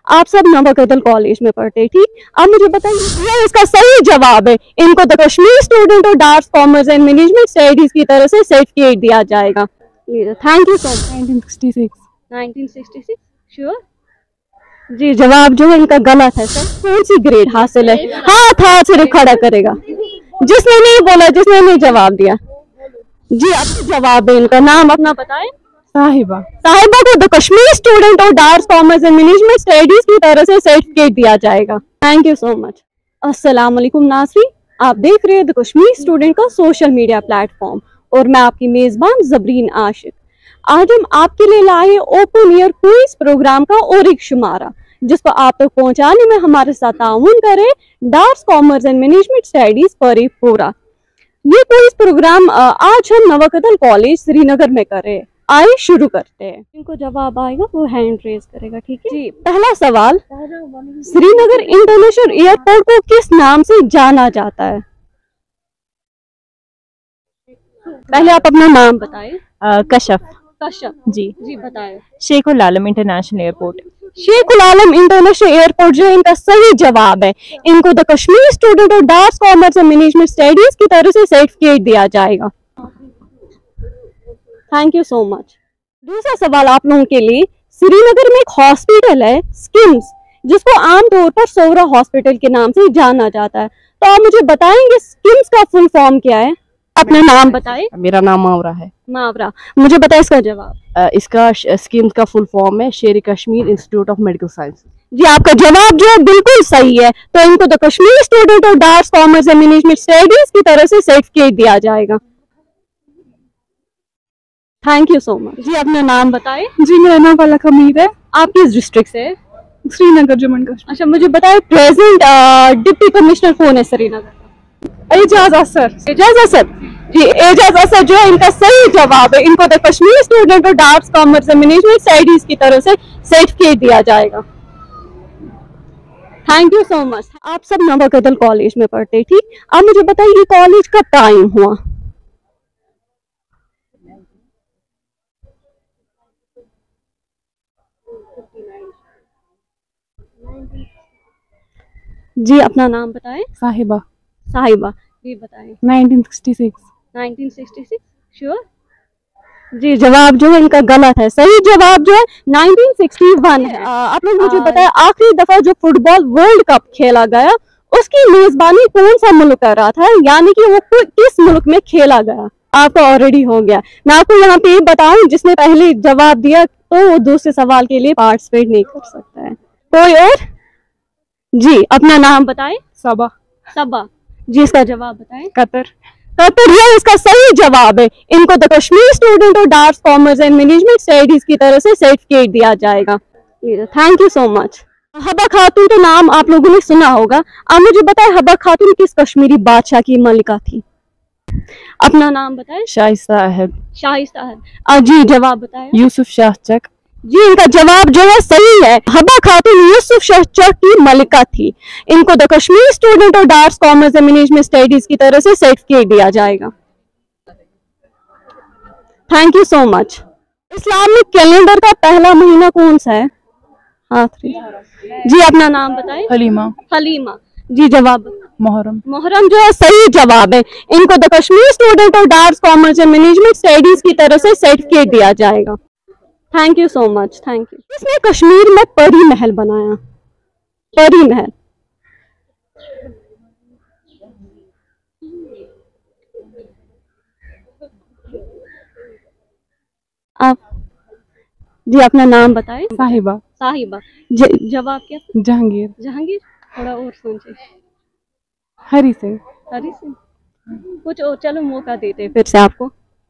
आप सब नवाकदल कॉलेज में पढ़ते, ठीक। अब मुझे बताइए ये इसका सही जवाब है। इनको the Kashmir student of arts commerce and management studies की तरफ से सर्टिफिकेट दिया जाएगा। Thank you so much. 1966 sure जी। जवाब जो है इनका गलत है सर। कौन सी ग्रेड हासिल है? हाथ सिर्फ खड़ा करेगा जिसने नहीं बोला, जिसने नहीं जवाब दिया। जी अब जवाब है इनका। नाम अपना बताएं। साहिबा। साहिबा को the Kashmir student of arts commerce and management studies की तरफ से सर्टिफिकेट दिया जाएगा। Thank you so much. अस्सलाम वालेकुम नाज़रीन, आप देख रहे हैं द कश्मीर स्टूडेंट का सोशल मीडिया प्लेटफॉर्म और मैं आपकी मेजबान जबरीन आशिक। आज हम आपके लिए लाए ओपन ईयर क्विज प्रोग्राम का और एक शुमारा जिसको आप तक पहुंचाने में हमारे साथ ताउन करें arts commerce and management studies Faridpura. ये क्विज प्रोग्राम आज हम नवाकदल कॉलेज श्रीनगर में कर रहे हैं। आइए शुरू करते हैं। इनको जवाब आएगा वो हैंड रेज करेगा, ठीक है जी। पहला सवाल, श्रीनगर इंटरनेशनल एयरपोर्ट को किस नाम से जाना जाता है? पहले आप अपना नाम बताएं। कशफ। कशफ जी बताएं। Sheikh ul Alam international airport. Sheikh ul Alam international airport जो है इनका सही जवाब है। इनको the Kashmir student of arts commerce and management studies की तरफ से सर्टिफिकेट दिया जाएगा। Thank you so much. दूसरा सवाल आप लोगों के लिए, श्रीनगर में एक हॉस्पिटल है स्किम्स जिसको आमतौर पर सोहरा हॉस्पिटल के नाम से जाना जाता है, तो आप मुझे बताएंगे स्किम्स का फुल फॉर्म क्या है? अपना नाम बताएं। मेरा नाम मावरा है। मावरा, मुझे बताए इसका जवाब। इसका स्कीम्स का फुल फॉर्म है Sher Kashmir institute of medical science. जी आपका जवाब जो है बिल्कुल सही है। तो इनको the Kashmir student of arts commerce and management studies की तरफ से सर्टिफिकेट दिया जाएगा। Thank you so much. जी अपना नाम बताएं। जी मेरा नाम फलक हमीद है। आप किस डिस्ट्रिक्ट से? श्रीनगर जम्मू कश्मीर। अच्छा मुझे बताएं प्रेजेंट डिप्टी कमिश्नर कौन है श्रीनगर? एजाज असर। एजाज असर जी। एजाज असर जो है इनका सही जवाब है। इनको the Kashmir student of arts commerce and management studies की तरफ से सर्टिफिकेट दिया जाएगा। Thank you so much. आप सब नवाकदल कॉलेज में पढ़ते, ठीक। अब मुझे बताइए ये कॉलेज कब टाइम हुआ? जी अपना नाम बताएं। साहिबा। साहिबा जी बताएं। 1966। 1966 श्योर जी। जवाब जो है इनका गलत है। सही जवाब जो है 1961 है। आप लोग मुझे बताएं आखिरी दफा जो फुटबॉल वर्ल्ड कप खेला गया उसकी मेजबानी कौन सा मुल्क कर रहा था, यानी कि वो किस मुल्क में खेला गया? आपका ऑलरेडी हो गया। मैं आपको यहाँ पे बताऊं जिसने पहले जवाब दिया तो वो दूसरे सवाल के लिए पार्टिसिपेट नहीं कर सकता है। कोई और? जी अपना नाम बताएं। सबा। सबा जी। इसका जवाब बताएं। कतर। कतर ये इसका सही जवाब है। इनको the Kashmir student of arts commerce and management studies की तरफ से सर्टिफिकेट दिया जाएगा। Thank you so much. Haba Khatoon तो नाम आप लोगों ने सुना होगा। आप मुझे बताएं हबा खातून किस कश्मीरी बादशाह की मलिका थी? अपना नाम बताएं। शाइस्ता अहद। शाइस्ता अहद जी। जवाब बताएं। यूसुफ शाह चक। जी इनका जवाब जो है सही है। हबा खातून यूसुफ शाह चक की मलिका थी। इनको the Kashmir student of arts commerce and management studies की तरफ से सर्टिफिकेट दिया जाएगा। Thank you so much. Islamic calendar का पहला महीना कौन सा है? जी अपना नाम बताएं। हलीमा। हलीमा जी। जवाब मुहर्रम। मुहर्रम जो है सही जवाब है। इनको the Kashmir student of arts commerce and management studies की तरफ से सर्टिफिकेट दिया जाएगा। Thank you so much. Thank you. इसने कश्मीर में परी महल बनाया। परी महल आप जी अपना नाम बताएं। साहिबा। साहिबा जवाब क्या? जहांगीर। जहांगीर थोड़ा और सोचे। हरी सिंह। हरी सिंह कुछ और, चलो मौका देते हैं फिर से आपको।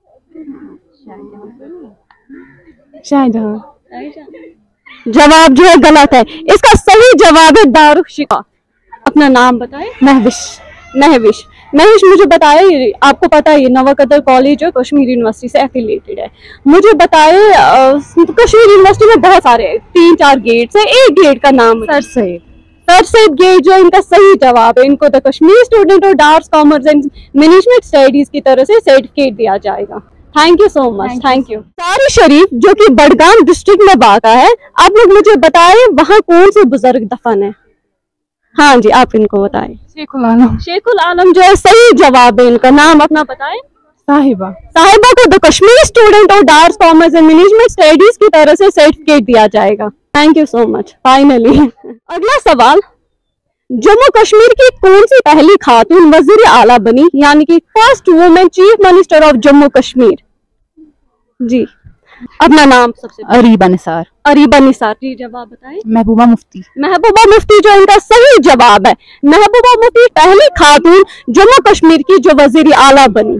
शाहजहां। जवाब जो है गलत है। इसका सही जवाब है दारुशिका। अपना नाम बताएं। महविश। महविश महविश मुझे बताए, आपको पता है ये नवाकदल कॉलेज जो कश्मीर यूनिवर्सिटी से एफिलिएटेड है। मुझे बताए कश्मीर यूनिवर्सिटी में बहुत सारे 3-4 गेट्स है। एक गेट का नाम sir Syed. Sir Syed gate जो इनका सही जवाब है। इनको the Kashmir student of arts commerce and management studies की तरफ से सर्टिफिकेट दिया जाएगा। Thank you so much, thank you. सारी शरीफ जो कि बडगाम डिस्ट्रिक्ट में वाक़ा है, आप लोग मुझे बताएं वहाँ कौन से बुजुर्ग दफन है? हाँ जी, आप इनको बताएं। शेखुल आलम। शेखुल आलम जो है सही जवाब है, इनका नाम अपना बताएं। साहिबा। साहिबा को the Kashmir student of arts commerce and management studies की तरफ से सर्टिफिकेट दिया जाएगा। Thank you so much, finally. अगला सवाल, जम्मू कश्मीर की कौन सी पहली खातून वजीर आला बनी, यानी कि first women chief minister of Jammu Kashmir? जी, अपना नाम सबसे। अरीबा निसार। अरीबा निसार जी, जवाब बताएं। महबूबा मुफ्ती। महबूबा मुफ्ती जो इनका सही जवाब है। महबूबा मुफ्ती पहली खातून जम्मू कश्मीर की जो वजीर आला बनी।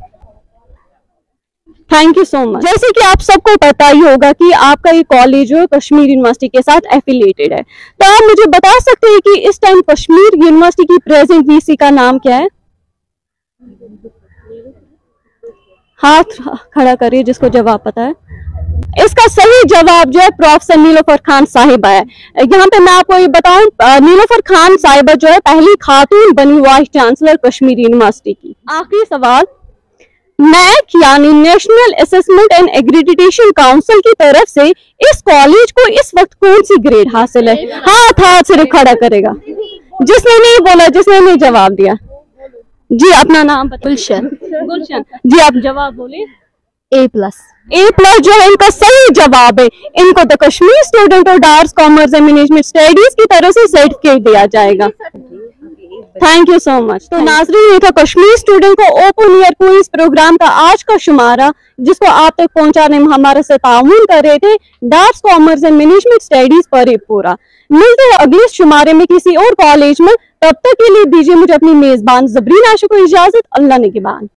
Thank you so much. जैसे कि आप सबको पता ही होगा कि आपका ये कॉलेज जो कश्मीर यूनिवर्सिटी के साथ एफिलिएटेड है, तो आप मुझे बता सकते हैं कि इस टाइम कश्मीर यूनिवर्सिटी की प्रेजेंट वीसी का नाम क्या है? हाथ खड़ा करिए जिसको जवाब पता है। इसका सही जवाब जो है प्रोफेसर नीलोफर खान साहिबा है। यहाँ पे मैं आपको ये बताऊं, नीलोफर खान साहिबा जो है पहली खातून बनी वाइस चांसलर कश्मीर यूनिवर्सिटी की। आखिरी सवाल, नैक यानी national assessment and accreditation council की तरफ से इस कॉलेज को इस वक्त कौन सी ग्रेड हासिल है? हाथ सिर्फ खड़ा करेगा जिसने नहीं बोला, जिसने नहीं जवाब दिया। जी, अपना नाम बताइए। गुलशन। गुलशन जी, आप जवाब बोलिए। A+। A+ जो है इनका सही जवाब है। इनको the Kashmir student of arts commerce and management studies की तरफ से सर्टिफिकेट दिया जाएगा। Thank you so much. तो नाज़रीन, ये था कश्मीर स्टूडेंट को ओपन ईयर क्विज प्रोग्राम का आज का शुमारा, जिसको आप तक पहुंचाने में हमारे से ताउन कर रहे थे arts commerce and management studies पर पूरा। मिलते हैं अगले शुमारे में किसी और कॉलेज में, तब तक के लिए दीजिए मुझे अपनी मेजबान ज़बरीन आशा को इजाजत। अल्लाह निगहबान।